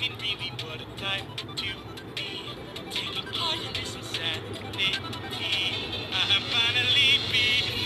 looking really what a type to be. Taking part in this insanity. I'm finally being